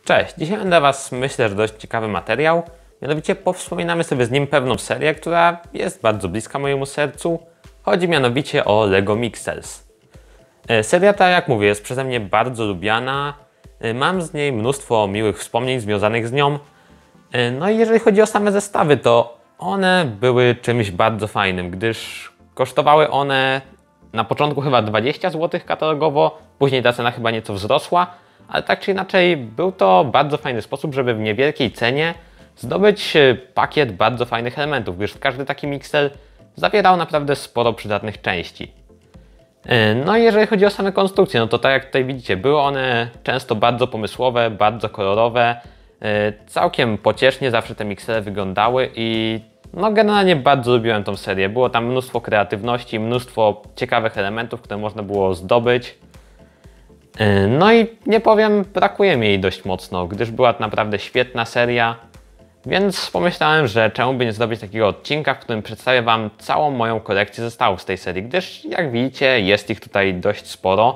Cześć, dzisiaj mam dla Was, myślę, że dość ciekawy materiał. Mianowicie powspominamy sobie z nim pewną serię, która jest bardzo bliska mojemu sercu. Chodzi mianowicie o LEGO Mixels. Seria ta, jak mówię, jest przeze mnie bardzo lubiana. Mam z niej mnóstwo miłych wspomnień związanych z nią. No i jeżeli chodzi o same zestawy, to one były czymś bardzo fajnym, gdyż kosztowały one na początku chyba 20 zł katalogowo, później ta cena chyba nieco wzrosła, ale tak czy inaczej był to bardzo fajny sposób, żeby w niewielkiej cenie zdobyć pakiet bardzo fajnych elementów, gdyż każdy taki Mixel zawierał naprawdę sporo przydatnych części. No i jeżeli chodzi o same konstrukcje, no to tak jak tutaj widzicie, były one często bardzo pomysłowe, bardzo kolorowe, całkiem pociesznie zawsze te Mixele wyglądały i no generalnie bardzo lubiłem tą serię. Było tam mnóstwo kreatywności, mnóstwo ciekawych elementów, które można było zdobyć. No i nie powiem, brakuje mi jej dość mocno, gdyż była to naprawdę świetna seria. Więc pomyślałem, że czemu by nie zrobić takiego odcinka, w którym przedstawię Wam całą moją kolekcję zestawów z tej serii, gdyż jak widzicie jest ich tutaj dość sporo.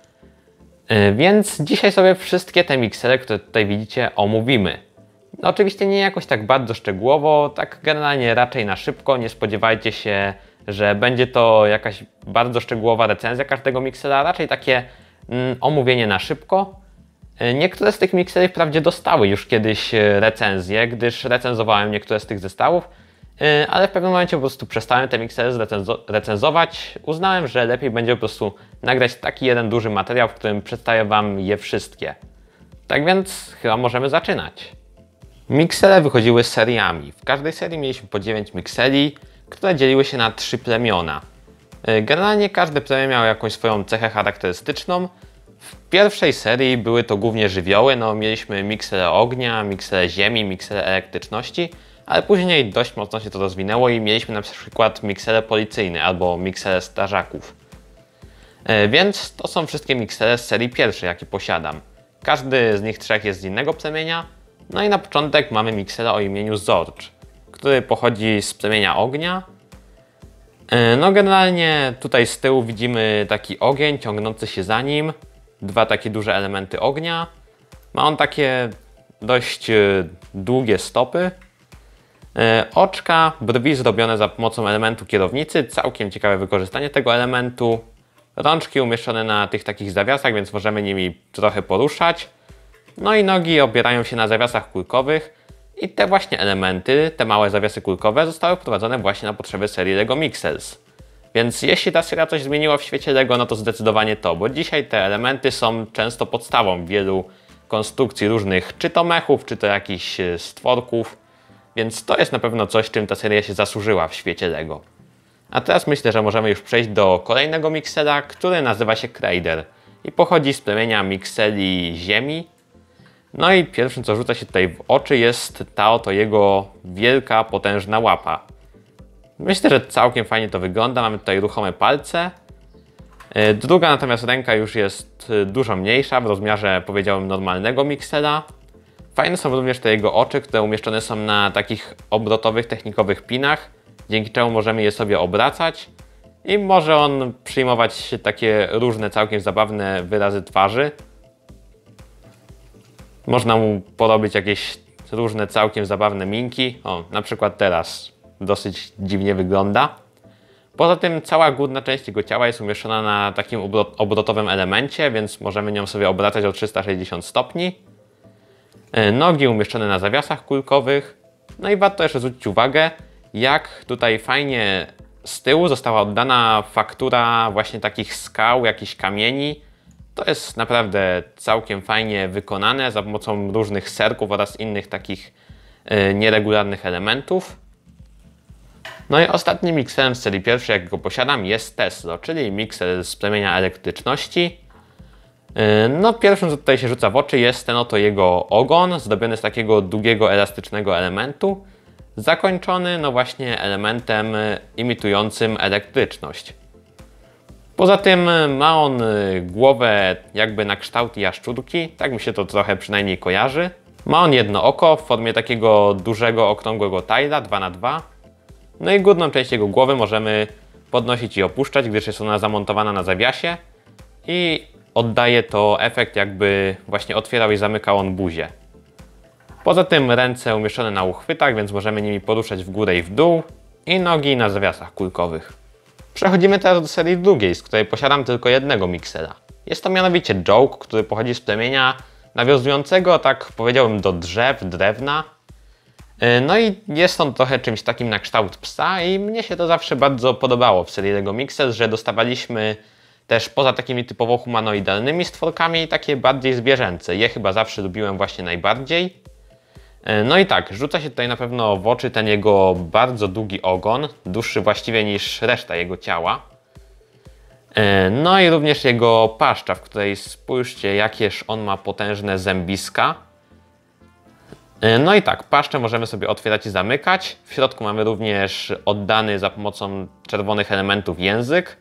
Więc dzisiaj sobie wszystkie te miksele, które tutaj widzicie, omówimy. No, oczywiście nie jakoś tak bardzo szczegółowo, tak generalnie raczej na szybko, nie spodziewajcie się, że będzie to jakaś bardzo szczegółowa recenzja każdego miksela, raczej takie omówienie na szybko. Niektóre z tych mikseli wprawdzie dostały już kiedyś recenzję, gdyż recenzowałem niektóre z tych zestawów, ale w pewnym momencie po prostu przestałem te miksele recenzować. Uznałem, że lepiej będzie po prostu nagrać taki jeden duży materiał, w którym przedstawię Wam je wszystkie. Tak więc chyba możemy zaczynać. Miksele wychodziły seriami. W każdej serii mieliśmy po 9 mikseli, które dzieliły się na 3 plemiona. Generalnie każde plemię miało jakąś swoją cechę charakterystyczną. W pierwszej serii były to głównie żywioły, no mieliśmy miksele ognia, miksele ziemi, miksele elektryczności, ale później dość mocno się to rozwinęło i mieliśmy na przykład miksele policyjne albo miksele strażaków. Więc to są wszystkie miksele z serii pierwszej, jakie posiadam. Każdy z nich trzech jest z innego plemienia. No i na początek mamy miksela o imieniu Zorcz, który pochodzi z plemienia ognia. No generalnie tutaj z tyłu widzimy taki ogień ciągnący się za nim, dwa takie duże elementy ognia. Ma on takie dość długie stopy, oczka, brwi zrobione za pomocą elementu kierownicy, całkiem ciekawe wykorzystanie tego elementu. Rączki umieszczone na tych takich zawiasach, więc możemy nimi trochę poruszać. No i nogi opierają się na zawiasach kulkowych i te właśnie elementy, te małe zawiasy kulkowe zostały wprowadzone właśnie na potrzeby serii LEGO Mixels. Więc jeśli ta seria coś zmieniła w świecie LEGO, no to zdecydowanie to, bo dzisiaj te elementy są często podstawą wielu konstrukcji różnych, czy to mechów, czy to jakichś stworków, więc to jest na pewno coś, czym ta seria się zasłużyła w świecie LEGO. A teraz myślę, że możemy już przejść do kolejnego miksela, który nazywa się Crader i pochodzi z plemienia mikseli ziemi. No i pierwszym, co rzuca się tutaj w oczy, jest ta oto jego wielka, potężna łapa. Myślę, że całkiem fajnie to wygląda. Mamy tutaj ruchome palce. Druga natomiast ręka już jest dużo mniejsza, w rozmiarze, powiedziałbym, normalnego miksela. Fajne są również te jego oczy, które umieszczone są na takich obrotowych, technikowych pinach, dzięki czemu możemy je sobie obracać i może on przyjmować takie różne, całkiem zabawne wyrazy twarzy. Można mu porobić jakieś różne całkiem zabawne minki. O, na przykład teraz dosyć dziwnie wygląda. Poza tym cała górna część jego ciała jest umieszczona na takim obrotowym elemencie, więc możemy nią sobie obracać o 360 stopni. Nogi umieszczone na zawiasach kulkowych. No i warto jeszcze zwrócić uwagę, jak tutaj fajnie z tyłu została oddana faktura właśnie takich skał, jakichś kamieni. To jest naprawdę całkiem fajnie wykonane za pomocą różnych serków oraz innych takich nieregularnych elementów. No i ostatnim mikselem z serii pierwszej, jakiego posiadam, jest Teslo, czyli miksel z plemienia elektryczności. No pierwszym, co tutaj się rzuca w oczy, jest ten oto jego ogon, zdobiony z takiego długiego, elastycznego elementu, zakończony no właśnie elementem imitującym elektryczność. Poza tym ma on głowę jakby na kształt jaszczurki, tak mi się to trochę przynajmniej kojarzy. Ma on jedno oko w formie takiego dużego, okrągłego tila 2×2. No i górną część jego głowy możemy podnosić i opuszczać, gdyż jest ona zamontowana na zawiasie. I oddaje to efekt, jakby właśnie otwierał i zamykał on buzię. Poza tym ręce umieszczone na uchwytach, więc możemy nimi poruszać w górę i w dół i nogi na zawiasach kulkowych. Przechodzimy teraz do serii drugiej, z której posiadam tylko jednego miksera. Jest to mianowicie Joke, który pochodzi z plemienia nawiązującego, tak powiedziałbym, do drewna. No i jest on trochę czymś takim na kształt psa i mnie się to zawsze bardzo podobało w serii LEGO Mixers, że dostawaliśmy też poza takimi typowo humanoidalnymi stworkami takie bardziej zwierzęce. Je chyba zawsze lubiłem właśnie najbardziej. No i tak, rzuca się tutaj na pewno w oczy ten jego bardzo długi ogon, dłuższy właściwie niż reszta jego ciała. No i również jego paszcza, w której spójrzcie, jakież on ma potężne zębiska. No i tak, paszczę możemy sobie otwierać i zamykać. W środku mamy również oddany za pomocą czerwonych elementów język.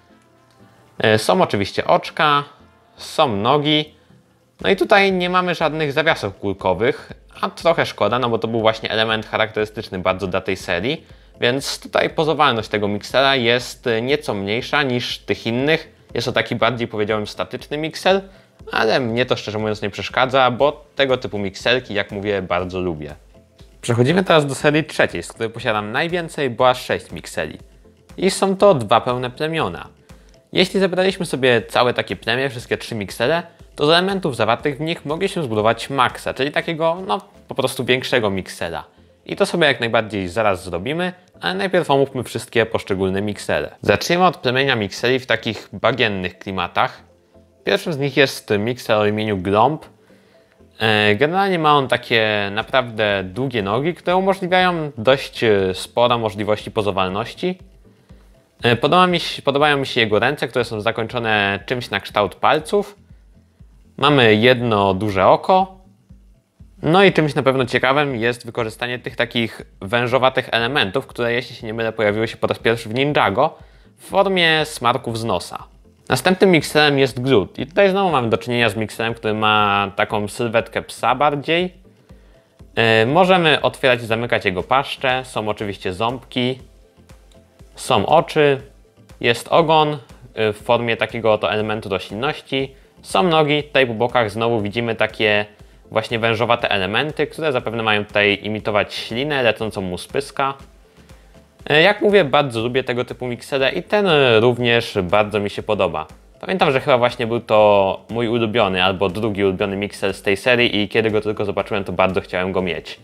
Są oczywiście oczka, są nogi. No i tutaj nie mamy żadnych zawiasów kulkowych, a trochę szkoda, no bo to był właśnie element charakterystyczny bardzo dla tej serii. Więc tutaj pozowalność tego miksera jest nieco mniejsza niż tych innych. Jest to taki bardziej, powiedziałem, statyczny mikser, ale mnie to szczerze mówiąc nie przeszkadza, bo tego typu mikserki, jak mówię, bardzo lubię. Przechodzimy teraz do serii trzeciej, z której posiadam najwięcej, bo aż 6 mikseli. I są to dwa pełne plemiona. Jeśli zebraliśmy sobie całe takie plemię, wszystkie 3 miksele, to z elementów zawartych w nich mogliśmy zbudować maxa, czyli takiego, no, po prostu większego miksera. I to sobie jak najbardziej zaraz zrobimy, ale najpierw omówmy wszystkie poszczególne miksele. Zaczniemy od plemienia mikseli w takich bagiennych klimatach. Pierwszym z nich jest mikser o imieniu Glomb. Generalnie ma on takie naprawdę długie nogi, które umożliwiają dość sporo możliwości pozowalności. Podobają mi się jego ręce, które są zakończone czymś na kształt palców. Mamy jedno duże oko. No i czymś na pewno ciekawym jest wykorzystanie tych takich wężowatych elementów, które, jeśli się nie mylę, pojawiły się po raz pierwszy w Ninjago w formie smarków z nosa. Następnym mikserem jest Groot i tutaj znowu mamy do czynienia z mikserem, który ma taką sylwetkę psa bardziej. Możemy otwierać i zamykać jego paszczę, są oczywiście ząbki, są oczy, jest ogon w formie takiego oto elementu roślinności, są nogi, tutaj po bokach znowu widzimy takie właśnie wężowate elementy, które zapewne mają tutaj imitować ślinę lecącą mu z pyska. Jak mówię, bardzo lubię tego typu mikserę i ten również bardzo mi się podoba. Pamiętam, że chyba właśnie był to mój ulubiony albo drugi ulubiony mikser z tej serii i kiedy go tylko zobaczyłem, to bardzo chciałem go mieć.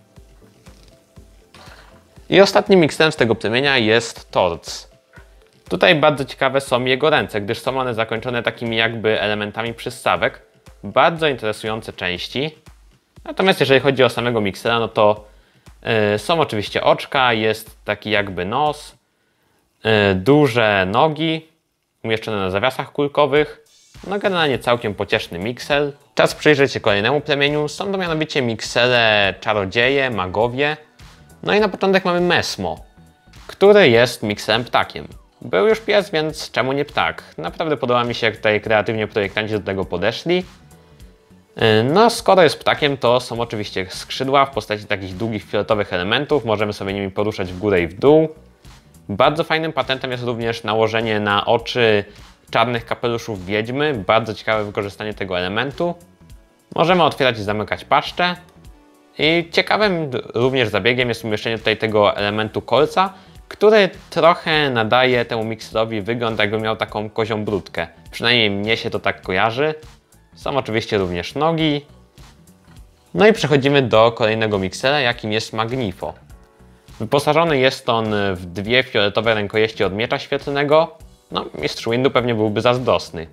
I ostatnim mikserem z tego plemienia jest Torc. Tutaj bardzo ciekawe są jego ręce, gdyż są one zakończone takimi jakby elementami przystawek. Bardzo interesujące części. Natomiast jeżeli chodzi o samego miksera, no to są oczywiście oczka, jest taki jakby nos, duże nogi umieszczone na zawiasach kulkowych. No generalnie całkiem pocieszny mikser. Czas przyjrzeć się kolejnemu plemieniu. Są to mianowicie miksere czarodzieje, magowie. No i na początek mamy Mesmo, który jest mikserem ptakiem. Był już pies, więc czemu nie ptak? Naprawdę podoba mi się, jak tutaj kreatywnie projektanci do tego podeszli. No, skoro jest ptakiem, to są oczywiście skrzydła w postaci takich długich fioletowych elementów. Możemy sobie nimi poruszać w górę i w dół. Bardzo fajnym patentem jest również nałożenie na oczy czarnych kapeluszów wiedźmy. Bardzo ciekawe wykorzystanie tego elementu. Możemy otwierać i zamykać paszczę. I ciekawym również zabiegiem jest umieszczenie tutaj tego elementu kolca, który trochę nadaje temu mikserowi wygląd, jakby miał taką kozią brudkę. Przynajmniej mnie się to tak kojarzy. Są oczywiście również nogi. No i przechodzimy do kolejnego miksera, jakim jest Magnifo. Wyposażony jest on w dwie fioletowe rękojeści od miecza świetlnego. No, mistrz Windu pewnie byłby zazdrosny.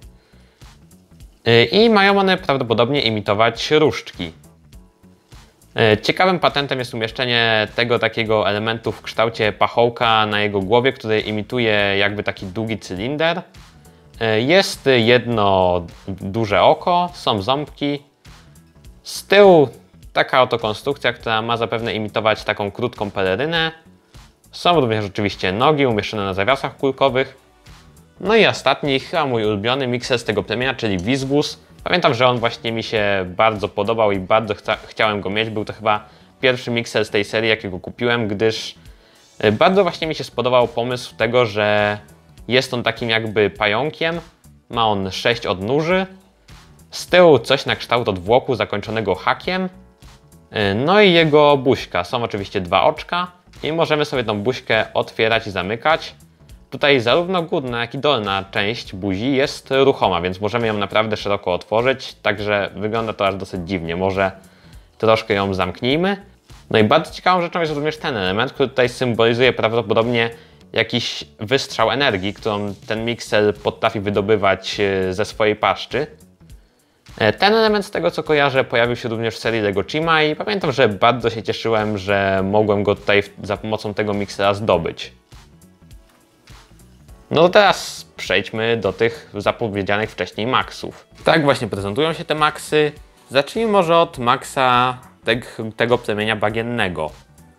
I mają one prawdopodobnie imitować różdżki. Ciekawym patentem jest umieszczenie tego takiego elementu w kształcie pachołka na jego głowie, który imituje jakby taki długi cylinder. Jest jedno duże oko, są ząbki. Z tyłu taka oto konstrukcja, która ma zapewne imitować taką krótką pelerynę. Są również oczywiście nogi umieszczone na zawiasach kulkowych. No i ostatni, chyba mój ulubiony mikser z tego plemienia, czyli Wizgus. Pamiętam, że on właśnie mi się bardzo podobał i bardzo chciałem go mieć. Był to chyba pierwszy mikser z tej serii, jakiego kupiłem, gdyż bardzo właśnie mi się spodobał pomysł tego, że jest on takim jakby pająkiem, Ma on 6 odnóży. Z tyłu coś na kształt odwłoku zakończonego hakiem. No i jego buźka. Są oczywiście 2 oczka i możemy sobie tą buźkę otwierać i zamykać. Tutaj zarówno górna, jak i dolna część buzi jest ruchoma, więc możemy ją naprawdę szeroko otworzyć, także wygląda to aż dosyć dziwnie. Może troszkę ją zamknijmy. No i bardzo ciekawą rzeczą jest również ten element, który tutaj symbolizuje prawdopodobnie jakiś wystrzał energii, którą ten Mixel potrafi wydobywać ze swojej paszczy. Ten element, z tego co kojarzę, pojawił się również w serii Lego Chima i pamiętam, że bardzo się cieszyłem, że mogłem go tutaj za pomocą tego Mixela zdobyć. No to teraz przejdźmy do tych zapowiedzianych wcześniej Maxów. Tak właśnie prezentują się te Maxy. Zacznijmy może od Maxa tego plemienia bagiennego.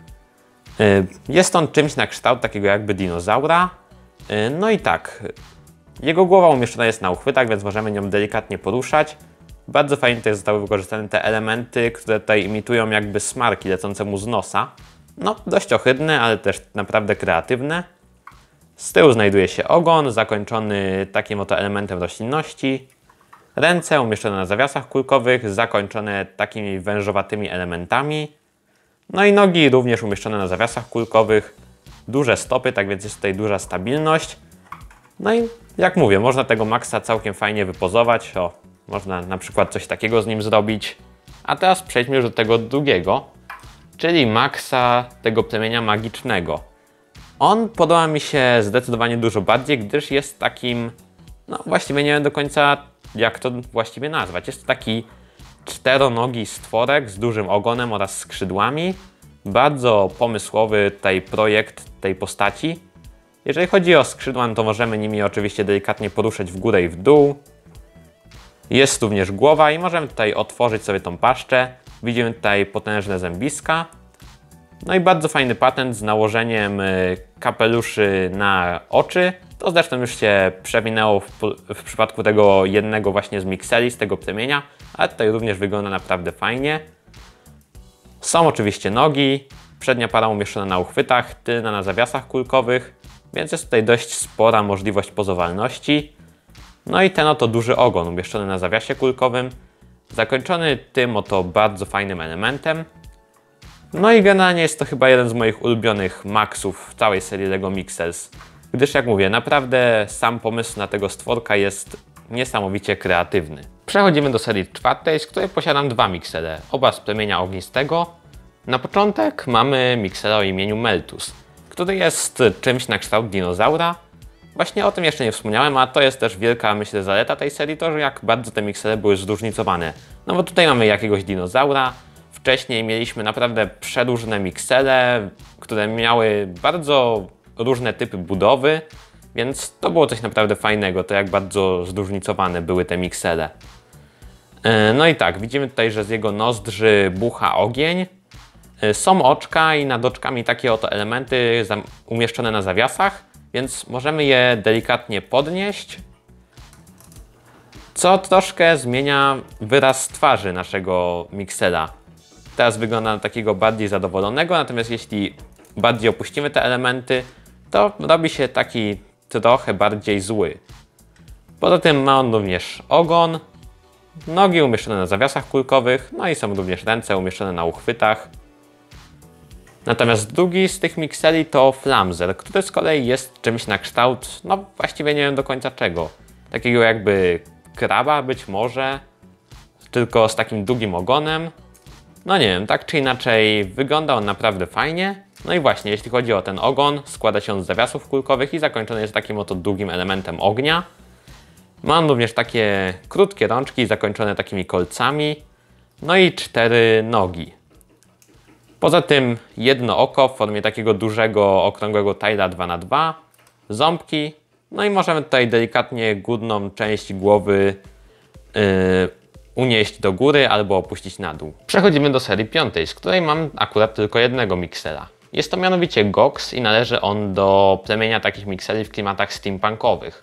Jest on czymś na kształt takiego jakby dinozaura. No i tak, jego głowa umieszczona jest na uchwytach, więc możemy nią delikatnie poruszać. Bardzo fajnie tutaj zostały wykorzystane te elementy, które tutaj imitują jakby smarki lecące mu z nosa. No, dość ohydne, ale też naprawdę kreatywne. Z tyłu znajduje się ogon, zakończony takim oto elementem roślinności. Ręce umieszczone na zawiasach kulkowych, zakończone takimi wężowatymi elementami. No i nogi również umieszczone na zawiasach kulkowych. Duże stopy, tak więc jest tutaj duża stabilność. No i jak mówię, można tego Maxa całkiem fajnie wypozować. O, można na przykład coś takiego z nim zrobić. A teraz przejdźmy już do tego drugiego, czyli Maxa tego plemienia magicznego. On podoba mi się zdecydowanie dużo bardziej, gdyż jest takim, no właściwie nie wiem do końca jak to właściwie nazwać. Jest to taki czteronogi stworek z dużym ogonem oraz skrzydłami. Bardzo pomysłowy tutaj projekt tej postaci. Jeżeli chodzi o skrzydła, no to możemy nimi oczywiście delikatnie poruszać w górę i w dół. Jest również głowa i możemy tutaj otworzyć sobie tą paszczę. Widzimy tutaj potężne zębiska. No i bardzo fajny patent z nałożeniem kapeluszy na oczy. To zresztą już się przewinęło w przypadku tego jednego właśnie z Mixeli, z tego plemienia, ale tutaj również wygląda naprawdę fajnie. Są oczywiście nogi, przednia para umieszczona na uchwytach, tylna na zawiasach kulkowych, więc jest tutaj dość spora możliwość pozowalności. No i ten oto duży ogon umieszczony na zawiasie kulkowym, zakończony tym oto bardzo fajnym elementem. No i generalnie jest to chyba jeden z moich ulubionych Maxów w całej serii LEGO Mixels, gdyż jak mówię, naprawdę sam pomysł na tego stworka jest niesamowicie kreatywny. Przechodzimy do serii czwartej, z której posiadam 2 Mixele, oba z plemienia ognistego. Na początek mamy Mixela o imieniu Meltus, który jest czymś na kształt dinozaura. Właśnie o tym jeszcze nie wspomniałem, a to jest też wielka, myślę, zaleta tej serii, to, że jak bardzo te Mixele były zróżnicowane. No bo tutaj mamy jakiegoś dinozaura, wcześniej mieliśmy naprawdę przeróżne Mixele, które miały bardzo różne typy budowy, więc to było coś naprawdę fajnego, to jak bardzo zróżnicowane były te Mixele. No i tak, widzimy tutaj, że z jego nozdrzy bucha ogień. Są oczka i nad oczkami takie oto elementy umieszczone na zawiasach, więc możemy je delikatnie podnieść, co troszkę zmienia wyraz twarzy naszego Mixela. Teraz wygląda na takiego bardziej zadowolonego, natomiast jeśli bardziej opuścimy te elementy, to robi się taki trochę bardziej zły. Poza tym ma on również ogon, nogi umieszczone na zawiasach kulkowych, no i są również ręce umieszczone na uchwytach. Natomiast drugi z tych Mixeli to Flamzer, który z kolei jest czymś na kształt, no właściwie nie wiem do końca czego. Takiego jakby kraba być może, tylko z takim długim ogonem. No nie wiem, tak czy inaczej wygląda on naprawdę fajnie. No i właśnie, jeśli chodzi o ten ogon, składa się on z zawiasów kulkowych i zakończony jest takim oto długim elementem ognia. Mam również takie krótkie rączki zakończone takimi kolcami. No i 4 nogi. Poza tym jedno oko w formie takiego dużego, okrągłego tila 2×2, ząbki, no i możemy tutaj delikatnie górną część głowy unieść do góry albo opuścić na dół. Przechodzimy do serii piątej, z której mam akurat tylko jednego Mixela. Jest to mianowicie Gox i należy on do plemienia takich Mixeli w klimatach steampunkowych.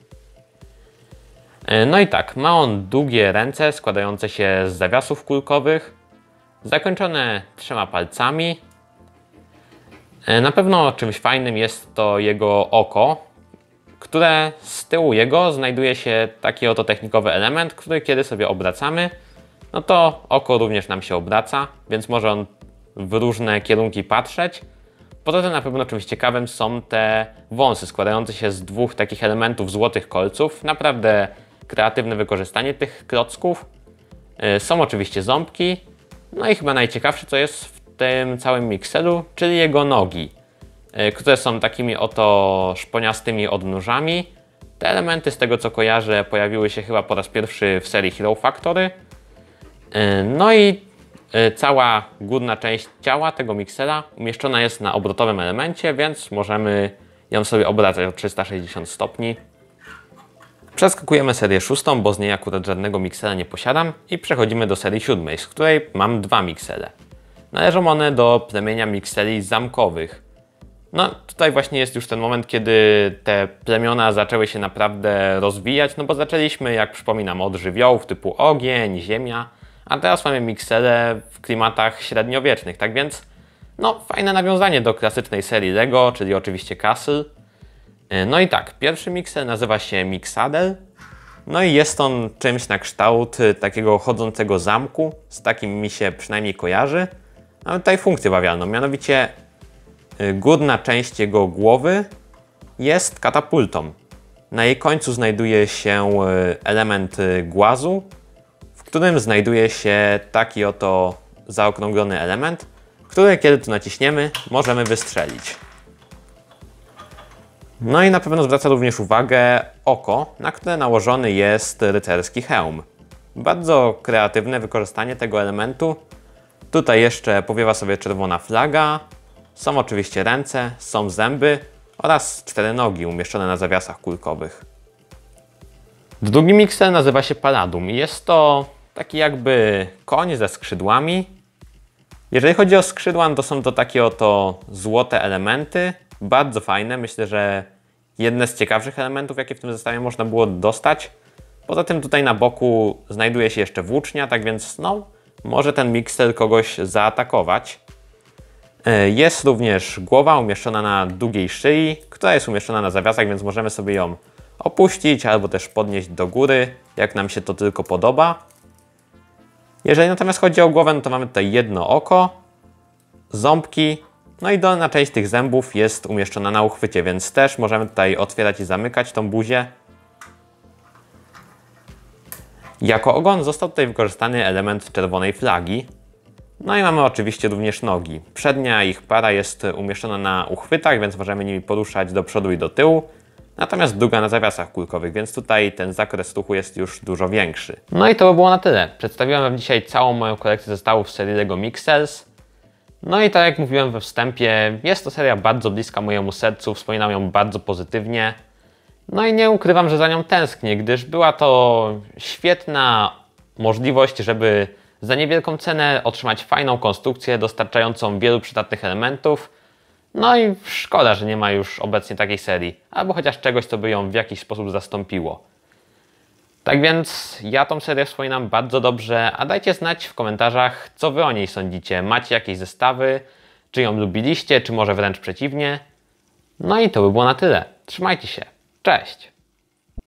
No i tak, ma on długie ręce składające się z zawiasów kulkowych, zakończone 3 palcami. Na pewno czymś fajnym jest to jego oko, które z tyłu jego znajduje się taki oto technikowy element, który kiedy sobie obracamy, no to oko również nam się obraca, więc może on w różne kierunki patrzeć. Poza tym na pewno czymś ciekawym są te wąsy składające się z dwóch takich elementów złotych kolców. Naprawdę kreatywne wykorzystanie tych klocków. Są oczywiście ząbki. No i chyba najciekawsze co jest w tym całym Mixelu, czyli jego nogi, które są takimi oto szponiastymi odnóżami. Te elementy z tego co kojarzę pojawiły się chyba po raz pierwszy w serii Hero Factory. No i cała górna część ciała tego Mixela umieszczona jest na obrotowym elemencie, więc możemy ją sobie obracać o 360 stopni. Przeskakujemy serię 6, bo z niej akurat żadnego Mixela nie posiadam i przechodzimy do serii 7, z której mam 2 Mixele. Należą one do plemienia Mixeli zamkowych. No tutaj właśnie jest już ten moment, kiedy te plemiona zaczęły się naprawdę rozwijać, no bo zaczęliśmy, jak przypominam, od żywiołów typu ogień, ziemia, a teraz mamy Mixele w klimatach średniowiecznych, tak więc no fajne nawiązanie do klasycznej serii LEGO, czyli oczywiście Castle. No i tak, pierwszy Mixel nazywa się Mixadel, no i jest on czymś na kształt takiego chodzącego zamku, z takim mi się przynajmniej kojarzy. Mamy tutaj funkcję bawialną, mianowicie górna część jego głowy jest katapultą. Na jej końcu znajduje się element głazu, w którym znajduje się taki oto zaokrąglony element, który kiedy tu naciśniemy, możemy wystrzelić. No i na pewno zwraca również uwagę oko, na które nałożony jest rycerski hełm. Bardzo kreatywne wykorzystanie tego elementu. Tutaj jeszcze powiewa sobie czerwona flaga, są oczywiście ręce, są zęby oraz 4 nogi umieszczone na zawiasach kulkowych. Drugi Mixel nazywa się Paladum i jest to taki jakby koń ze skrzydłami. Jeżeli chodzi o skrzydła, to są to takie oto złote elementy, bardzo fajne. Myślę, że jedne z ciekawszych elementów, jakie w tym zestawie można było dostać. Poza tym tutaj na boku znajduje się jeszcze włócznia, tak więc no, może ten Mixel kogoś zaatakować. Jest również głowa umieszczona na długiej szyi, która jest umieszczona na zawiasach, więc możemy sobie ją opuścić albo też podnieść do góry, jak nam się to tylko podoba. Jeżeli natomiast chodzi o głowę, no to mamy tutaj jedno oko, ząbki, no i dolna część tych zębów jest umieszczona na uchwycie, więc też możemy tutaj otwierać i zamykać tą buzię. Jako ogon został tutaj wykorzystany element czerwonej flagi. No i mamy oczywiście również nogi. Przednia ich para jest umieszczona na uchwytach, więc możemy nimi poruszać do przodu i do tyłu. Natomiast druga na zawiasach kulkowych, więc tutaj ten zakres ruchu jest już dużo większy. No i to by było na tyle. Przedstawiłem Wam dzisiaj całą moją kolekcję zestawów z serii LEGO Mixels. No i tak jak mówiłem we wstępie, jest to seria bardzo bliska mojemu sercu, wspominam ją bardzo pozytywnie. No i nie ukrywam, że za nią tęsknię, gdyż była to świetna możliwość, żeby za niewielką cenę otrzymać fajną konstrukcję dostarczającą wielu przydatnych elementów. No i szkoda, że nie ma już obecnie takiej serii, albo chociaż czegoś, co by ją w jakiś sposób zastąpiło. Tak więc ja tą serię wspominam bardzo dobrze, a dajcie znać w komentarzach, co Wy o niej sądzicie. Macie jakieś zestawy, czy ją lubiliście, czy może wręcz przeciwnie. No i to by było na tyle. Trzymajcie się. Cześć!